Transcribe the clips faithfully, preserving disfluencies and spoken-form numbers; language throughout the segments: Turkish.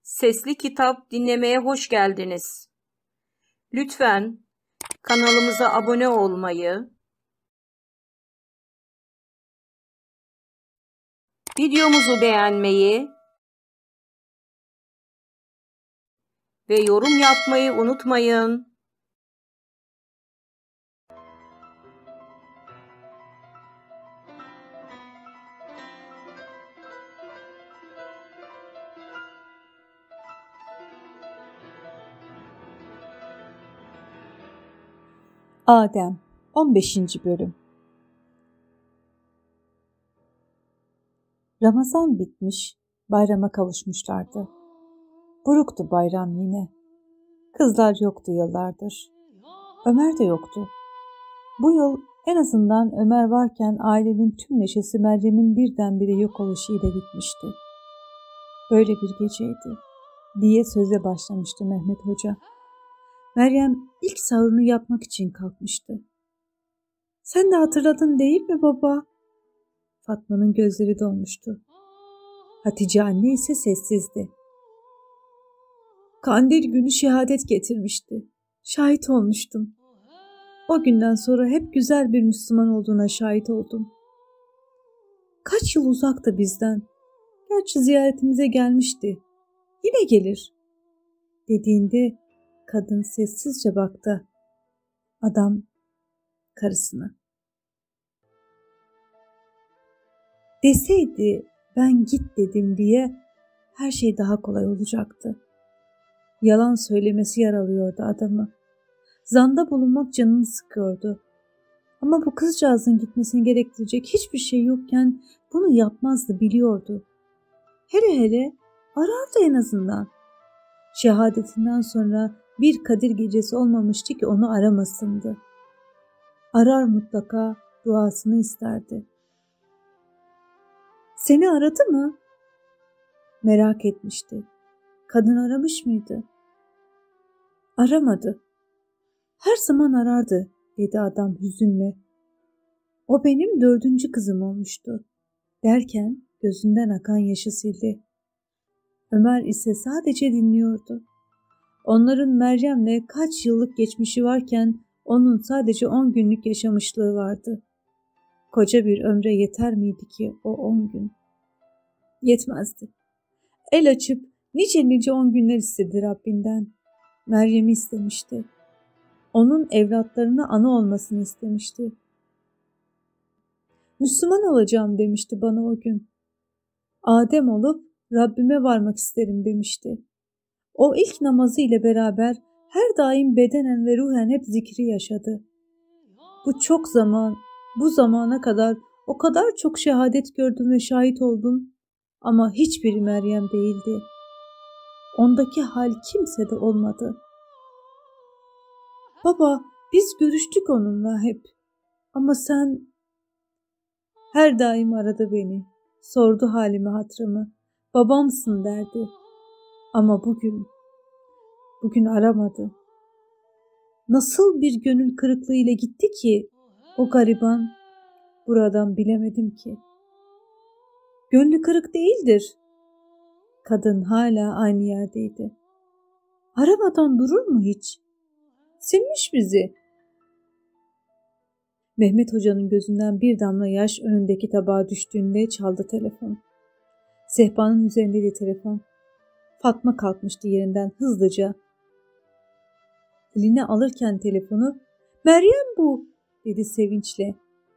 Sesli kitap dinlemeye hoş geldiniz. Lütfen kanalımıza abone olmayı, videomuzu beğenmeyi ve yorum yapmayı unutmayın. Adem on beşinci Bölüm. Ramazan bitmiş, bayrama kavuşmuşlardı. Buruktu bayram yine. Kızlar yoktu yıllardır. Ömer de yoktu. Bu yıl en azından Ömer varken ailenin tüm neşesi Meryem'in birdenbire yok oluşuyla gitmişti. Böyle bir geceydi diye söze başlamıştı Mehmet Hoca. Meryem ilk sahurunu yapmak için kalkmıştı. "Sen de hatırladın değil mi baba?" Fatma'nın gözleri dolmuştu. Hatice anne ise sessizdi. "Kandil günü şehadet getirmişti. Şahit olmuştum. O günden sonra hep güzel bir Müslüman olduğuna şahit oldum. Kaç yıl uzakta bizden. Gerçi ziyaretimize gelmişti. Yine gelir." Dediğinde kadın sessizce baktı. Adam karısına. Deseydi ben git dedim diye her şey daha kolay olacaktı. Yalan söylemesi yaralıyordu adamı. Zanda bulunmak canını sıkıyordu. Ama bu kızcağızın gitmesini gerektirecek hiçbir şey yokken bunu yapmazdı, biliyordu. Hele hele arardı en azından. Şehadetinden sonra bir Kadir gecesi olmamıştı ki onu aramasındı. Arar mutlaka, duasını isterdi. "Seni aradı mı?" Merak etmişti. Kadın aramış mıydı? "Aramadı. Her zaman arardı," dedi adam hüzünle. "O benim dördüncü kızım olmuştu," derken gözünden akan yaşı sildi. Ömer ise sadece dinliyordu. Onların Meryem'le kaç yıllık geçmişi varken onun sadece on günlük yaşamışlığı vardı. Koca bir ömre yeter miydi ki o on gün? Yetmezdi. El açıp nice nice on günler istedi Rabbinden. Meryem'i istemişti. Onun evlatlarına ana olmasını istemişti. "Müslüman olacağım," demişti bana o gün. "Adem olup Rabbime varmak isterim," demişti. O ilk namazı ile beraber her daim bedenen ve ruhen hep zikri yaşadı. Bu çok zaman, bu zamana kadar o kadar çok şehadet gördüm ve şahit oldum ama hiçbiri Meryem değildi. Ondaki hal kimsede olmadı. "Baba, biz görüştük onunla hep ama sen..." Her daim aradı beni, sordu halimi hatırımı, "Babamsın," derdi. Ama bugün, bugün aramadı. Nasıl bir gönül kırıklığıyla gitti ki o gariban, buradan bilemedim ki. Gönlü kırık değildir. Kadın hala aynı yerdeydi. Aramadan durur mu hiç? Silmiş bizi. Mehmet Hoca'nın gözünden bir damla yaş önündeki tabağa düştüğünde çaldı telefon. Sehpanın üzerindeydi telefon. Fatma kalkmıştı yerinden hızlıca. Eline alırken telefonu, "Meryem bu," dedi sevinçle.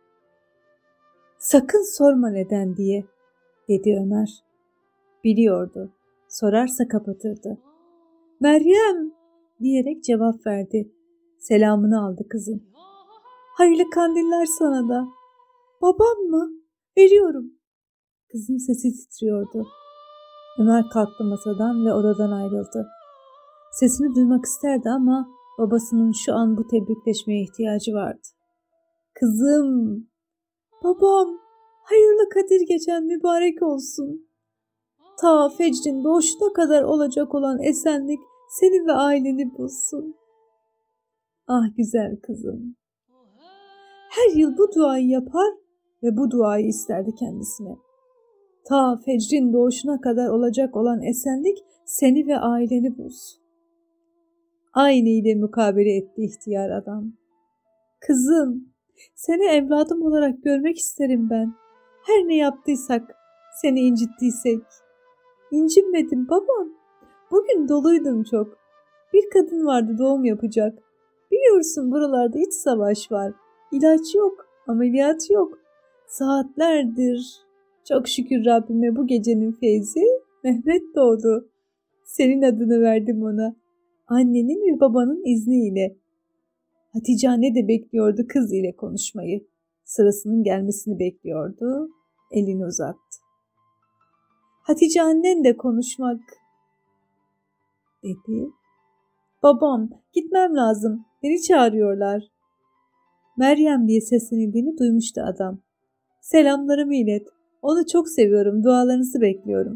"Sakın sorma neden diye," dedi Ömer. Biliyordu. Sorarsa kapatırdı. "Meryem," diyerek cevap verdi. Selamını aldı kızın. "Hayırlı kandiller sana da." "Babam mı?" "Veriyorum." Kızın sesi titriyordu. Ömer kalktı masadan ve odadan ayrıldı. Sesini duymak isterdi ama babasının şu an bu tebrikleşmeye ihtiyacı vardı. "Kızım." "Babam, hayırlı Kadir gecen mübarek olsun. Ta fecrin doğuşuna kadar olacak olan esenlik seni ve aileni bulsun." "Ah güzel kızım." Her yıl bu duayı yapar ve bu duayı isterdi kendisine. Ta fecrin doğuşuna kadar olacak olan esenlik seni ve aileni bulsun. Aynı ile mukabele etti ihtiyar adam. Kızım, seni evladım olarak görmek isterim ben. Her ne yaptıysak, seni incittiysek. İncinmedim babam. Bugün doluydum çok. Bir kadın vardı doğum yapacak. Biliyorsun buralarda iç savaş var. İlaç yok, ameliyat yok. Saatlerdir. Çok şükür Rabbime bu gecenin feyzi Mehmet doğdu. Senin adını verdim ona. Annenin ve babanın izniyle. Hatice anne de bekliyordu kız ile konuşmayı. Sırasının gelmesini bekliyordu. Elini uzattı. Hatice annen de konuşmak dedi. Babam, gitmem lazım. Beni çağırıyorlar. Meryem diye seslenildiğini duymuştu adam. Selamlarımı ilet. Onu çok seviyorum. Dualarınızı bekliyorum.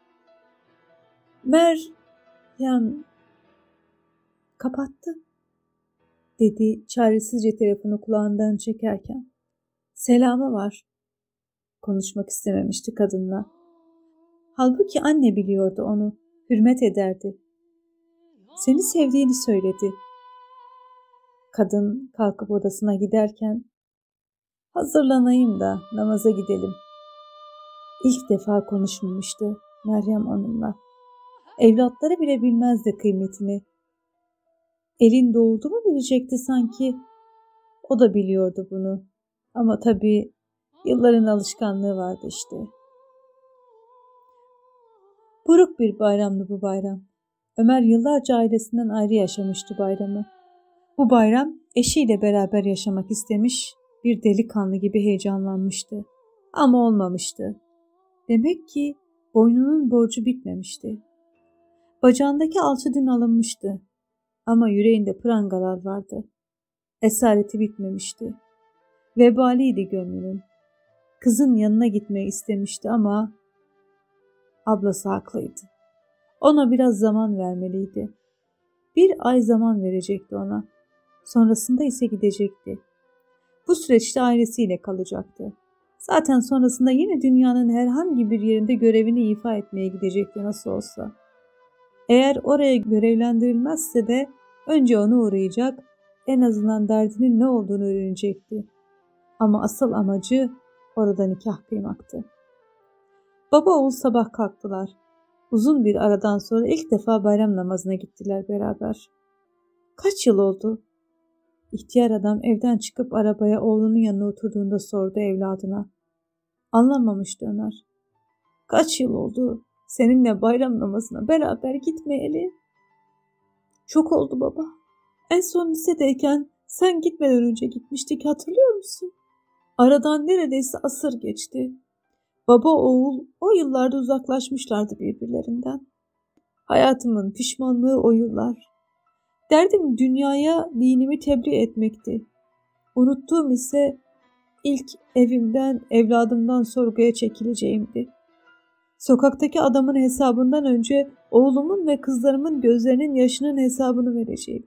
Meryem kapattı, dedi çaresizce telefonu kulağından çekerken. Selamı var. Konuşmak istememişti kadınla. Halbuki anne biliyordu onu, hürmet ederdi. Seni sevdiğini söyledi. Kadın kalkıp odasına giderken, hazırlanayım da namaza gidelim. İlk defa konuşmamıştı Meryem onunla. Evlatları bile bilmezdi kıymetini. Elin doğurdu mu bilecekti sanki. O da biliyordu bunu. Ama tabii yılların alışkanlığı vardı işte. Buruk bir bayramdı bu bayram. Ömer yıllarca ailesinden ayrı yaşamıştı bayramı. Bu bayram eşiyle beraber yaşamak istemiş, bir delikanlı gibi heyecanlanmıştı. Ama olmamıştı. Demek ki boynunun borcu bitmemişti. Bacağındaki alçı dün alınmıştı. Ama yüreğinde prangalar vardı. Esareti bitmemişti. Vebaliydi gönlünün. Kızın yanına gitmeyi istemişti ama ablası haklıydı. Ona biraz zaman vermeliydi. Bir ay zaman verecekti ona. Sonrasında ise gidecekti. Bu süreçte ailesiyle kalacaktı. Zaten sonrasında yine dünyanın herhangi bir yerinde görevini ifa etmeye gidecekti nasıl olsa. Eğer oraya görevlendirilmezse de önce onu uğrayacak, en azından derdinin ne olduğunu öğrenecekti. Ama asıl amacı orada nikah kıymaktı. Baba oğul sabah kalktılar. Uzun bir aradan sonra ilk defa bayram namazına gittiler beraber. Kaç yıl oldu? İhtiyar adam evden çıkıp arabaya oğlunun yanına oturduğunda sordu evladına. Anlamamıştı Ömer. Kaç yıl oldu seninle bayram namazına beraber gitmeyeli? Çok oldu baba. En son lisedeyken sen gitmeden önce gitmiştik, hatırlıyor musun? Aradan neredeyse asır geçti. Baba oğul o yıllarda uzaklaşmışlardı birbirlerinden. Hayatımın pişmanlığı o yıllar. Derdim dünyaya dinimi tebliğ etmekti. Unuttuğum ise ilk evimden, evladımdan sorguya çekileceğimdi. Sokaktaki adamın hesabından önce oğlumun ve kızlarımın gözlerinin yaşının hesabını vereceğim.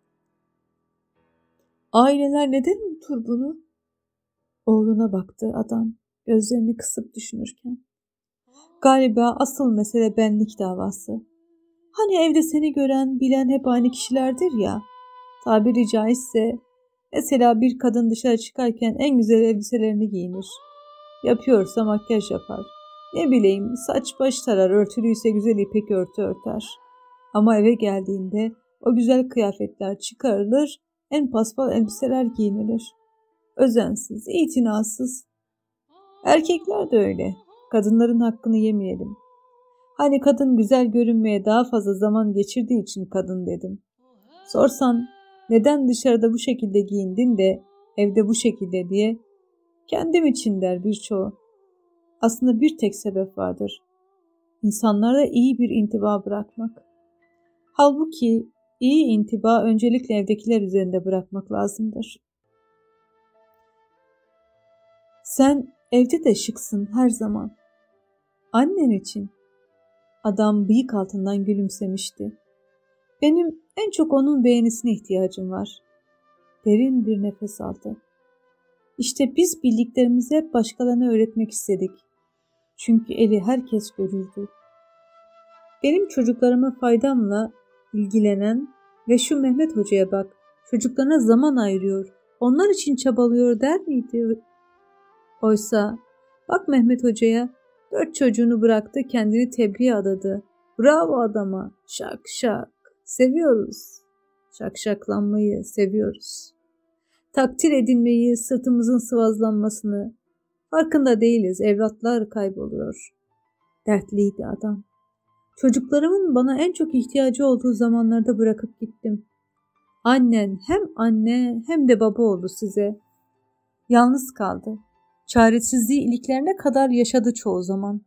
Aileler neden unutur bunu? Oğluna baktı adam, gözlerini kısıp düşünürken. Galiba asıl mesele benlik davası. Hani evde seni gören, bilen hep aynı kişilerdir ya. Tabiri caizse, mesela bir kadın dışarı çıkarken en güzel elbiselerini giyinir. Yapıyorsa makyaj yapar. Ne bileyim, saç baş tarar, örtülüyse güzel ipek örtü örter. Ama eve geldiğinde o güzel kıyafetler çıkarılır, en paspal elbiseler giyinilir. Özensiz, itinasız. Erkekler de öyle. Kadınların hakkını yemeyelim. Hani kadın güzel görünmeye daha fazla zaman geçirdiği için kadın dedim. Sorsan neden dışarıda bu şekilde giyindin de evde bu şekilde diye, kendim için der birçoğu. Aslında bir tek sebep vardır. İnsanlara iyi bir intiba bırakmak. Halbuki iyi intiba öncelikle evdekiler üzerinde bırakmak lazımdır. Sen evde de şıksın her zaman. Annen için. Adam bıyık altından gülümsemişti. Benim en çok onun beğenisine ihtiyacım var. Derin bir nefes aldı. İşte biz bildiklerimizi hep başkalarına öğretmek istedik. Çünkü eli herkes görürdü. Benim çocuklarıma faydamla ilgilenen ve şu Mehmet Hoca'ya bak, çocuklarına zaman ayırıyor, onlar için çabalıyor der miydi? Oysa bak Mehmet Hoca'ya, dört çocuğunu bıraktı, kendini tebliğe adadı. Bravo adama, şak şak, seviyoruz. Şakşaklanmayı seviyoruz. Takdir edilmeyi, sırtımızın sıvazlanmasını, farkında değiliz, evlatlar kayboluyor. Dertliydi adam. Çocuklarımın bana en çok ihtiyacı olduğu zamanlarda bırakıp gittim. Annen hem anne hem de baba oldu size. Yalnız kaldı. Çaresizliği iliklerine kadar yaşadı çoğu zaman.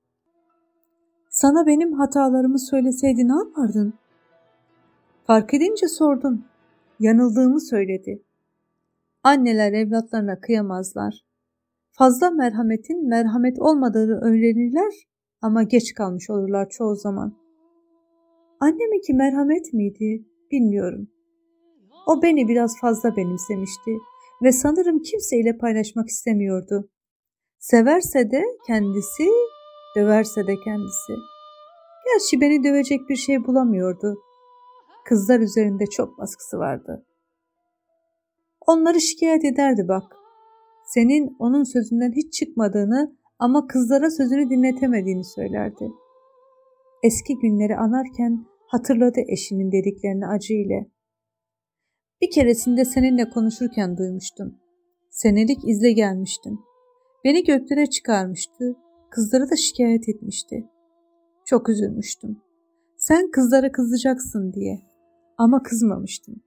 Sana benim hatalarımı söyleseydi ne yapardın? Fark edince sordum. Yanıldığımı söyledi. Anneler evlatlarına kıyamazlar. Fazla merhametin merhamet olmadığını öğrenirler ama geç kalmış olurlar çoğu zaman. Anneminki merhamet miydi bilmiyorum. O beni biraz fazla benimsemişti ve sanırım kimseyle paylaşmak istemiyordu. Severse de kendisi, döverse de kendisi. Gerçi beni dövecek bir şey bulamıyordu. Kızlar üzerinde çok baskısı vardı. Onları şikayet ederdi bak. Senin onun sözünden hiç çıkmadığını ama kızlara sözünü dinletemediğini söylerdi. Eski günleri anarken hatırladı eşinin dediklerini acı ile. Bir keresinde seninle konuşurken duymuştum. Senelik izle gelmiştin. Beni göklere çıkarmıştı, kızları da şikayet etmişti. Çok üzülmüştüm. Sen kızlara kızacaksın diye ama kızmamıştın.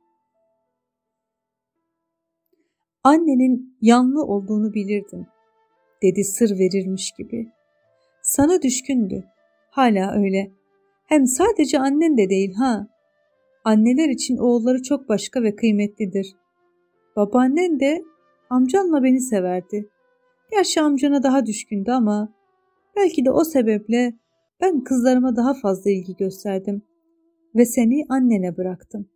Annenin yanlı olduğunu bilirdim, dedi sır verirmiş gibi. Sana düşkündü, hala öyle. Hem sadece annen de değil ha. Anneler için oğulları çok başka ve kıymetlidir. Babaannen de amcanla beni severdi. Gerçi amcana daha düşkündü ama belki de o sebeple ben kızlarıma daha fazla ilgi gösterdim ve seni annene bıraktım.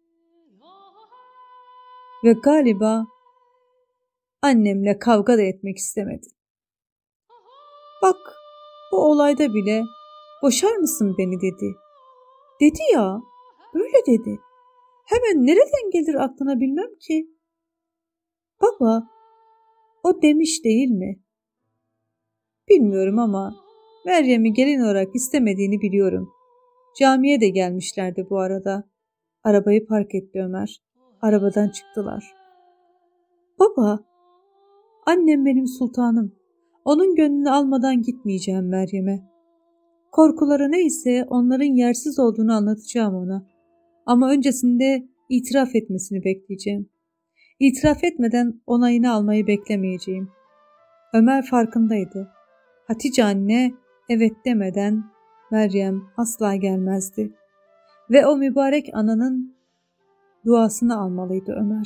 Ve galiba annemle kavga da etmek istemedin. Bak, bu olayda bile boşar mısın beni dedi. Dedi ya, öyle dedi. Hemen nereden gelir aklına bilmem ki. Baba, o demiş değil mi? Bilmiyorum ama Meryem'i gelin olarak istemediğini biliyorum. Camiye de gelmişlerdi bu arada. Arabayı park etti Ömer. Arabadan çıktılar. Baba, annem benim sultanım. Onun gönlünü almadan gitmeyeceğim Meryem'e. Korkuları neyse onların yersiz olduğunu anlatacağım ona. Ama öncesinde itiraf etmesini bekleyeceğim. İtiraf etmeden onayını almayı beklemeyeceğim. Ömer farkındaydı. Hatice anne evet demeden Meryem asla gelmezdi. Ve o mübarek ananın duasını almalıydı Ömer.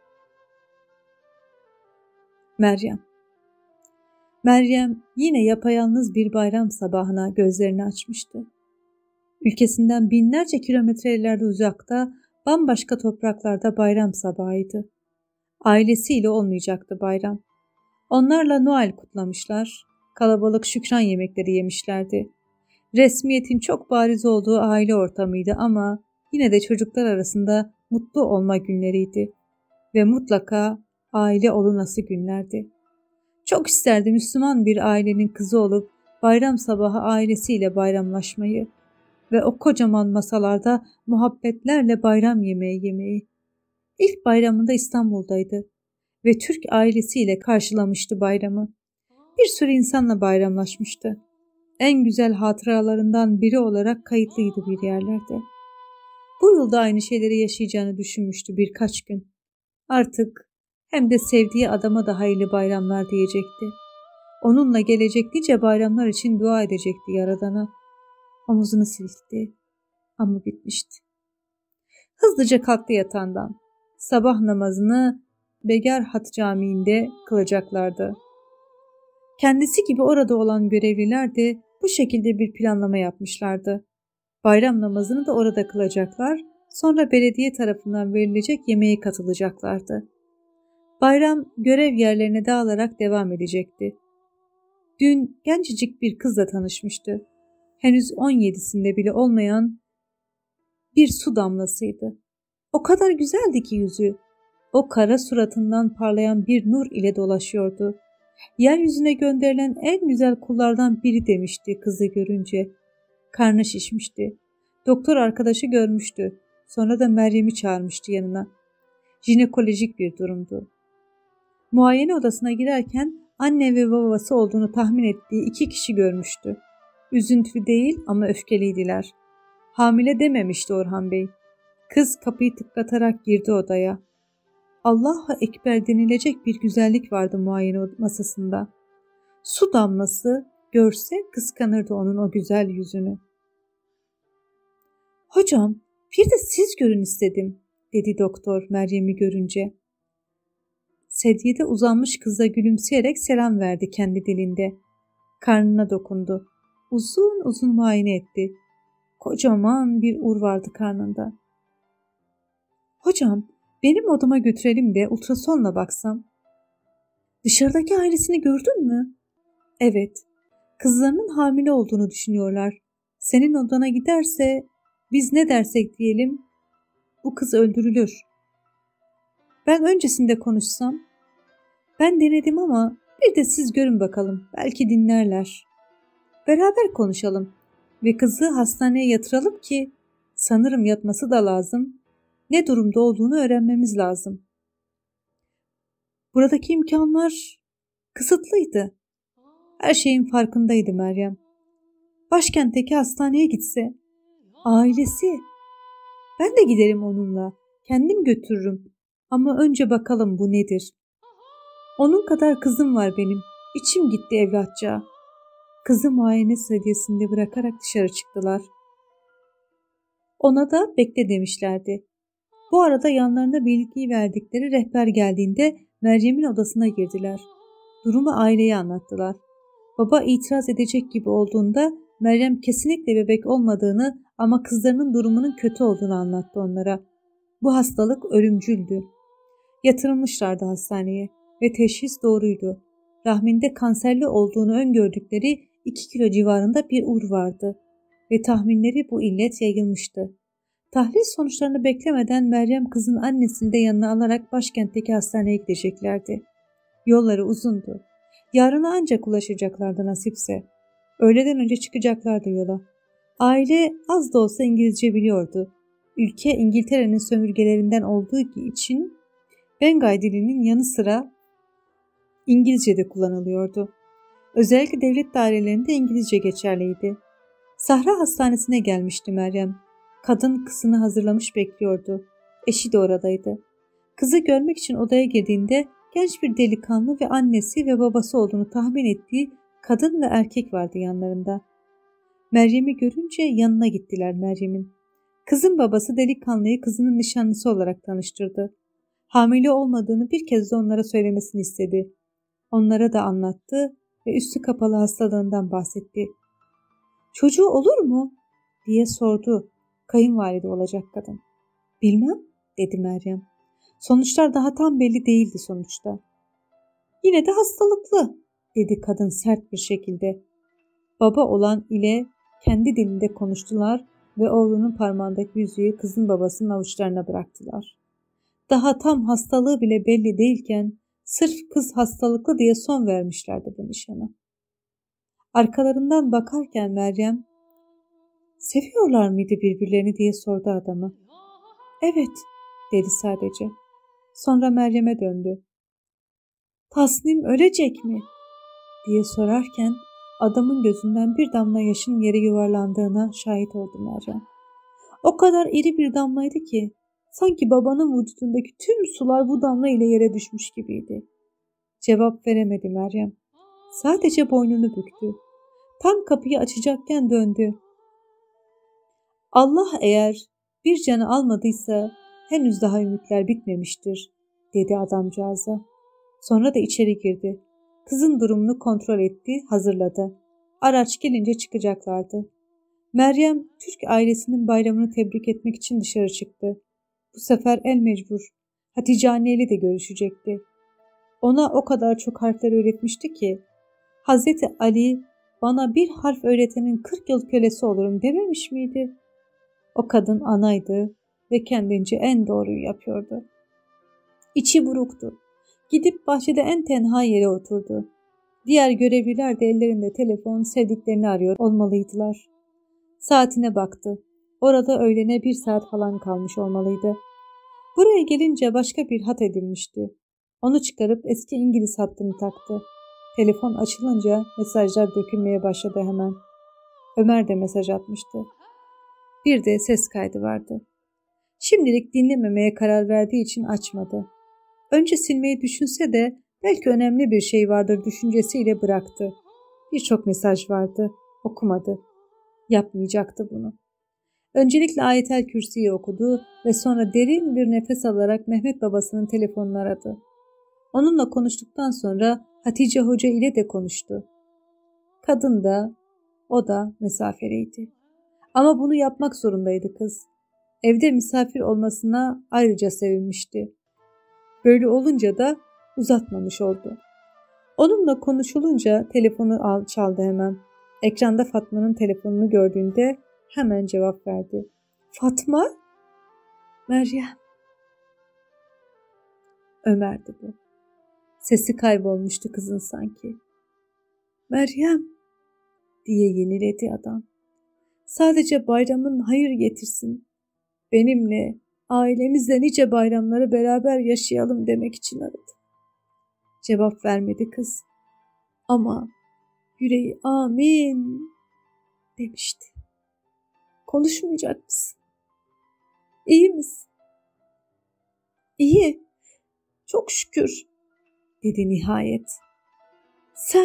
Meryem. Meryem yine yapayalnız bir bayram sabahına gözlerini açmıştı. Ülkesinden binlerce kilometrelerde uzakta, bambaşka topraklarda bayram sabahıydı. Ailesiyle olmayacaktı bayram. Onlarla Noel kutlamışlar, kalabalık şükran yemekleri yemişlerdi. Resmiyetin çok bariz olduğu aile ortamıydı ama yine de çocuklar arasında mutlu olma günleriydi ve mutlaka aile olunası günlerdi. Çok isterdi Müslüman bir ailenin kızı olup bayram sabahı ailesiyle bayramlaşmayı ve o kocaman masalarda muhabbetlerle bayram yemeği yemeyi. İlk bayramında İstanbul'daydı ve Türk ailesiyle karşılamıştı bayramı. Bir sürü insanla bayramlaşmıştı. En güzel hatıralarından biri olarak kayıtlıydı bir yerlerde. Bu yılda aynı şeyleri yaşayacağını düşünmüştü birkaç gün. Artık hem de sevdiği adama da hayırlı bayramlar diyecekti. Onunla gelecek nice bayramlar için dua edecekti Yaradan'a. Omuzunu silkti ama bitmişti. Hızlıca kalktı yatağından. Sabah namazını Begarhat Camii'nde kılacaklardı. Kendisi gibi orada olan görevliler de bu şekilde bir planlama yapmışlardı. Bayram namazını da orada kılacaklar, sonra belediye tarafından verilecek yemeğe katılacaklardı. Bayram görev yerlerine dağılarak devam edecekti. Dün gencecik bir kızla tanışmıştı. Henüz on yedisinde bile olmayan bir su damlasıydı. O kadar güzeldi ki yüzü. O kara suratından parlayan bir nur ile dolaşıyordu. Yeryüzüne gönderilen en güzel kullardan biri demişti kızı görünce. Karnı şişmişti. Doktor arkadaşı görmüştü. Sonra da Meryem'i çağırmıştı yanına. Jinekolojik bir durumdu. Muayene odasına girerken anne ve babası olduğunu tahmin ettiği iki kişi görmüştü. Üzüntülü değil ama öfkeliydiler. Hamile dememişti Orhan Bey. Kız kapıyı tıklatarak girdi odaya. Allahu Ekber denilecek bir güzellik vardı muayene masasında. Su damlası görse kıskanırdı onun o güzel yüzünü. "Hocam, bir de siz görün istedim," dedi doktor Meryem'i görünce. Sedyede uzanmış kıza gülümseyerek selam verdi kendi dilinde. Karnına dokundu. Uzun uzun muayene etti. Kocaman bir ur vardı karnında. "Hocam, benim odama götürelim de ultrasonla baksam." "Dışarıdaki ailesini gördün mü?" "Evet. Kızlarının hamile olduğunu düşünüyorlar. Senin odana giderse, biz ne dersek diyelim, bu kız öldürülür." "Ben öncesinde konuşsam?" "Ben denedim ama bir de siz görün bakalım. Belki dinlerler." "Beraber konuşalım ve kızı hastaneye yatıralım ki sanırım yatması da lazım. Ne durumda olduğunu öğrenmemiz lazım." Buradaki imkanlar kısıtlıydı. Her şeyin farkındaydı Meryem. Başkentteki hastaneye gitse, ailesi, ben de giderim onunla, kendim götürürüm ama önce bakalım bu nedir? Onun kadar kızım var benim, içim gitti evlatça. Kızı muayene sedyesinde bırakarak dışarı çıktılar. Ona da bekle demişlerdi. Bu arada yanlarına bilgiyi verdikleri rehber geldiğinde Meryem'in odasına girdiler. Durumu aileye anlattılar. Baba itiraz edecek gibi olduğunda Meryem kesinlikle bebek olmadığını ama kızlarının durumunun kötü olduğunu anlattı onlara. Bu hastalık ölümcüldü. Yatırılmışlardı hastaneye ve teşhis doğruydu. Rahminde kanserli olduğunu öngördükleri iki kilo civarında bir ur vardı ve tahminleri bu illet yayılmıştı. Tahlil sonuçlarını beklemeden Meryem kızın annesini de yanına alarak başkentteki hastaneye gideceklerdi. Yolları uzundu. Yarına ancak ulaşacaklardı nasipse. Öğleden önce çıkacaklardı yola. Aile az da olsa İngilizce biliyordu. Ülke İngiltere'nin sömürgelerinden olduğu için Bengay dilinin yanı sıra İngilizce de kullanılıyordu. Özellikle devlet dairelerinde İngilizce geçerliydi. Sahra Hastanesi'ne gelmişti Meryem. Kadın kızını hazırlamış bekliyordu. Eşi de oradaydı. Kızı görmek için odaya girdiğinde genç bir delikanlı ve annesi ve babası olduğunu tahmin ettiği kadın ve erkek vardı yanlarında. Meryem'i görünce yanına gittiler Meryem'in. Kızın babası delikanlıyı kızının nişanlısı olarak tanıştırdı. Hamile olmadığını bir kez de onlara söylemesini istedi. Onlara da anlattı ve üstü kapalı hastalığından bahsetti. "Çocuğu olur mu?" diye sordu kayınvalide olacak kadın. "Bilmem," dedi Meryem. "Sonuçlar daha tam belli değildi sonuçta." "Yine de hastalıklı," dedi kadın sert bir şekilde. Baba olan ile kendi dilinde konuştular ve oğlunun parmağındaki yüzüğü kızın babasının avuçlarına bıraktılar. Daha tam hastalığı bile belli değilken sırf kız hastalıklı diye son vermişlerdi bu nişana. Arkalarından bakarken Meryem, "Seviyorlar mıydı birbirlerini?" diye sordu adama. "Evet," dedi sadece. Sonra Meryem'e döndü. "Tasnim ölecek mi?" diye sorarken adamın gözünden bir damla yaşın yere yuvarlandığına şahit oldu Meryem. O kadar iri bir damlaydı ki sanki babanın vücudundaki tüm sular bu damla ile yere düşmüş gibiydi. Cevap veremedi Meryem. Sadece boynunu büktü. Tam kapıyı açacakken döndü. "Allah eğer bir canı almadıysa henüz daha ümitler bitmemiştir," dedi adamcağıza. Sonra da içeri girdi. Kızın durumunu kontrol etti, hazırladı. Araç gelince çıkacaklardı. Meryem, Türk ailesinin bayramını tebrik etmek için dışarı çıktı. Bu sefer el mecbur. Hatice anneyle de görüşecekti. Ona o kadar çok harfler öğretmişti ki, Hazreti Ali bana bir harf öğretenin kırk yıl kölesi olurum dememiş miydi? O kadın anaydı ve kendince en doğruyu yapıyordu. İçi buruktu. Gidip bahçede en tenha yere oturdu. Diğer görevliler de ellerinde telefon sevdiklerini arıyor olmalıydılar. Saatine baktı. Orada öğlene bir saat falan kalmış olmalıydı. Buraya gelince başka bir hat edilmişti. Onu çıkarıp eski İngiliz hattını taktı. Telefon açılınca mesajlar dökülmeye başladı hemen. Ömer de mesaj atmıştı. Bir de ses kaydı vardı. Şimdilik dinlememeye karar verdiği için açmadı. Önce silmeyi düşünse de belki önemli bir şey vardır düşüncesiyle bıraktı. Birçok mesaj vardı. Okumadı. Yapmayacaktı bunu. Öncelikle Ayetel Kürsi'yi okudu ve sonra derin bir nefes alarak Mehmet babasının telefonunu aradı. Onunla konuştuktan sonra Hatice Hoca ile de konuştu. Kadın da, o da mesafeliydi. Ama bunu yapmak zorundaydı kız. Evde misafir olmasına ayrıca sevinmişti. Böyle olunca da uzatmamış oldu. Onunla konuşulunca telefonu al, çaldı hemen. Ekranda Fatma'nın telefonunu gördüğünde hemen cevap verdi. Fatma? Meryem. Ömer'di bu. Sesi kaybolmuştu kızın sanki. Meryem diye yeniledi adam. Sadece bayramın hayır getirsin. Benimle, ailemizle nice bayramları beraber yaşayalım demek için aradı. Cevap vermedi kız. Ama yüreği amin demişti. Konuşmayacak mısın? İyi misin? İyi. Çok şükür dedi nihayet. Sen?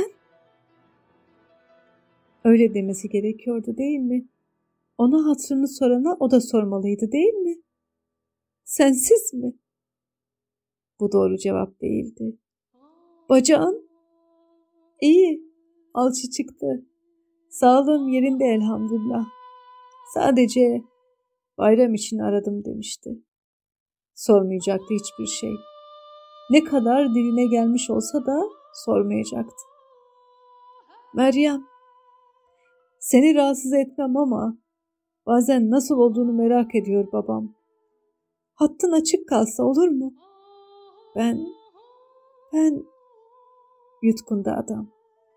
Öyle demesi gerekiyordu değil mi? Ona hatırını sorana o da sormalıydı değil mi? Sensiz mi? Bu doğru cevap değildi. Bacağın? İyi. Alçı çıktı. Sağlığım yerinde elhamdülillah. Sadece bayram için aradım demişti. Sormayacaktı hiçbir şey. Ne kadar diline gelmiş olsa da sormayacaktı. Meryem, seni rahatsız etmem ama bazen nasıl olduğunu merak ediyor babam. Hattın açık kalsa olur mu? Ben, ben yutkundu adam.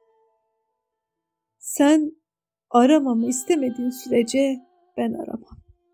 Sen aramamı istemediğin sürece ben aramam.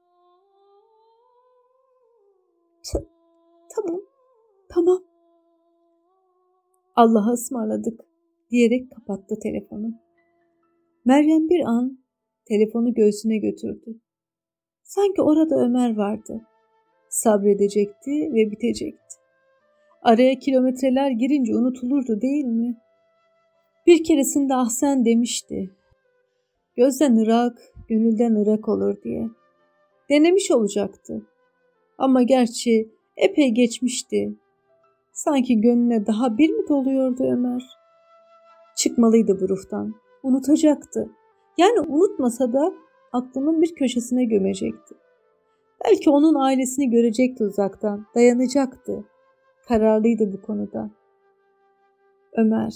T- tamam, tamam. Allah'a ısmarladık diyerek kapattı telefonu. Meryem bir an telefonu göğsüne götürdü. Sanki orada Ömer vardı. Sabredecekti ve bitecekti. Araya kilometreler girince unutulurdu değil mi? Bir keresinde Ahsen demişti. Gözden ırak, gönülden ırak olur diye. Denemiş olacaktı. Ama gerçi epey geçmişti. Sanki gönlüne daha bir mi doluyordu Ömer? Çıkmalıydı bu ruhtan. Unutacaktı. Yani unutmasa da aklının bir köşesine gömecekti. Belki onun ailesini görecekti uzaktan. Dayanacaktı. Kararlıydı bu konuda. Ömer.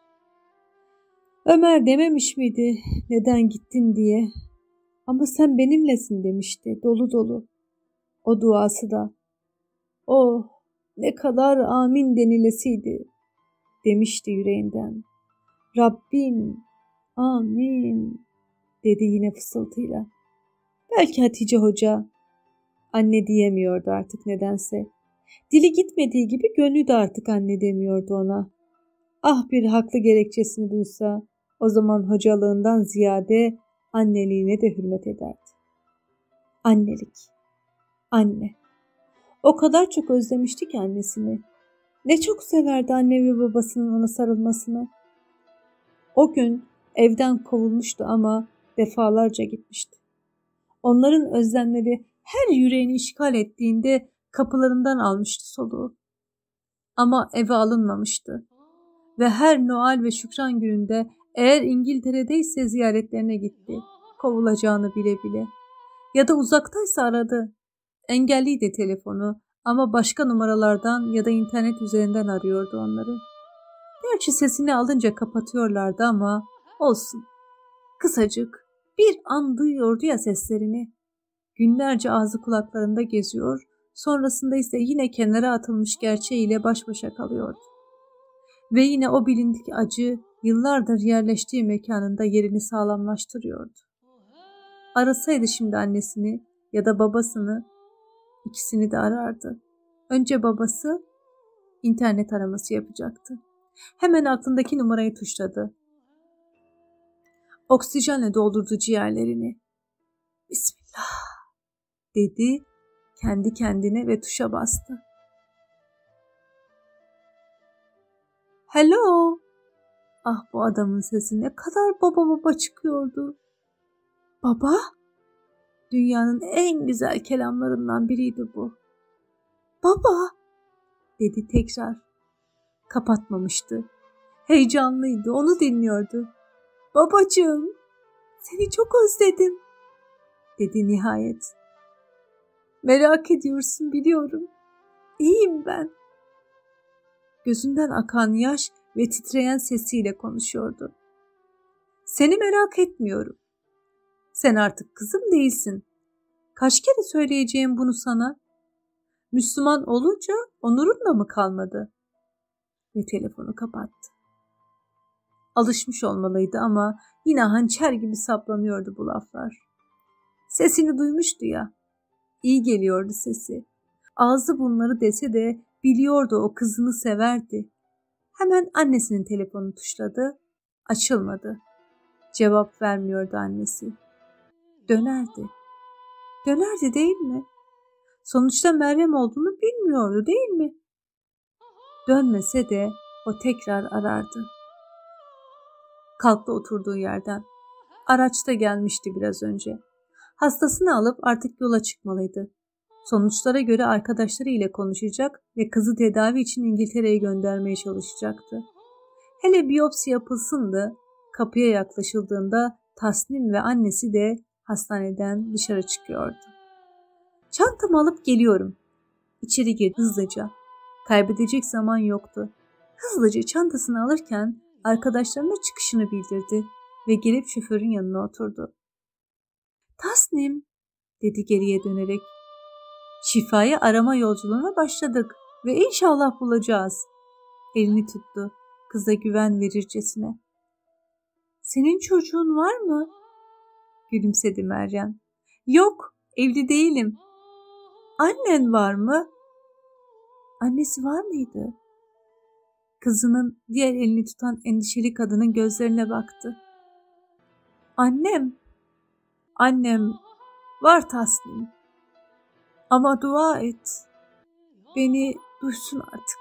Ömer dememiş miydi neden gittin diye? Ama sen benimlesin demişti dolu dolu. O duası da. Oh ne kadar amin denilesiydi demişti yüreğinden. Rabbim amin dedi yine fısıltıyla. Belki Hatice Hoca anne diyemiyordu artık nedense. Dili gitmediği gibi gönlü de artık anne demiyordu ona. Ah bir haklı gerekçesini duysa o zaman hocalığından ziyade anneliğine de hürmet ederdi. Annelik. Anne. O kadar çok özlemişti ki annesini. Ne çok severdi anne ve babasının ona sarılmasını. O gün evden kovulmuştu ama defalarca gitmişti. Onların özlemleri her yüreğini işgal ettiğinde kapılarından almıştı soluğu. Ama eve alınmamıştı. Ve her Noel ve Şükran gününde eğer İngiltere'deyse ziyaretlerine gitti. Kovulacağını bile bile. Ya da uzaktaysa aradı. Engelliydi telefonu ama başka numaralardan ya da internet üzerinden arıyordu onları. Gerçi sesini alınca kapatıyorlardı ama olsun Kısacık bir an duyuyordu ya seslerini. Günlerce ağzı kulaklarında geziyor, sonrasında ise yine kenara atılmış gerçeğiyle baş başa kalıyordu. Ve yine o bilindik acı yıllardır yerleştiği mekanında yerini sağlamlaştırıyordu. Arasaydı şimdi annesini ya da babasını, ikisini de arardı. Önce babası internet araması yapacaktı. Hemen aklındaki numarayı tuşladı. Oksijenle doldurdu ciğerlerini. Bismillah dedi kendi kendine ve tuşa bastı. Hello. Ah, bu adamın sesi ne kadar baba baba çıkıyordu. Baba? Dünyanın en güzel kelamlarından biriydi bu. Baba, dedi tekrar. Kapatmamıştı. Heyecanlıydı, onu dinliyordu. Babacığım, seni çok özledim, dedi nihayet. Merak ediyorsun, biliyorum. İyiyim ben. Gözünden akan yaş ve titreyen sesiyle konuşuyordu. Seni merak etmiyorum. Sen artık kızım değilsin. Kaç kere söyleyeceğim bunu sana? Müslüman olunca onurun da mı kalmadı? Ve telefonu kapattı. Alışmış olmalıydı ama yine hançer gibi saplanıyordu bu laflar. Sesini duymuştu ya. İyi geliyordu sesi. Ağzı bunları dese de biliyordu o kızını severdi. Hemen annesinin telefonunu tuşladı. Açılmadı. Cevap vermiyordu annesi. Dönerdi. Dönerdi değil mi? Sonuçta Meryem olduğunu bilmiyordu değil mi? Dönmese de o tekrar arardı. Kalktı oturduğu yerden. Araçta gelmişti biraz önce. Hastasını alıp artık yola çıkmalıydı. Sonuçlara göre arkadaşları ile konuşacak ve kızı tedavi için İngiltere'ye göndermeye çalışacaktı. Hele biyopsi yapılsın da kapıya yaklaşıldığında Tasnim ve annesi de hastaneden dışarı çıkıyordu. Çantamı alıp geliyorum. İçeri girdi hızlıca. Kaybedecek zaman yoktu. Hızlıca çantasını alırken arkadaşlarına çıkışını bildirdi ve gelip şoförün yanına oturdu. Tasnim, dedi geriye dönerek. Şifayı arama yolculuğuna başladık ve inşallah bulacağız. Elini tuttu, kıza güven verircesine. Senin çocuğun var mı? Gülümsedi Meryem. Yok, evli değilim. Annen var mı? Annesi var mıydı? Kızının diğer elini tutan endişeli kadının gözlerine baktı. Annem, annem var Tasnim. Ama dua et, beni duysun artık.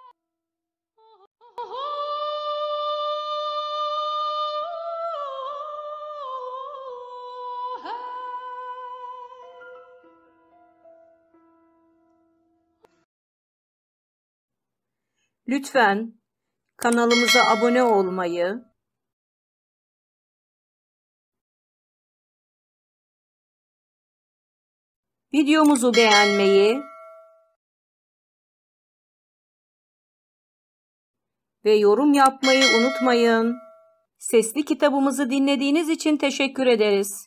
Lütfen kanalımıza abone olmayı, videomuzu beğenmeyi ve yorum yapmayı unutmayın. Sesli kitabımızı dinlediğiniz için teşekkür ederiz.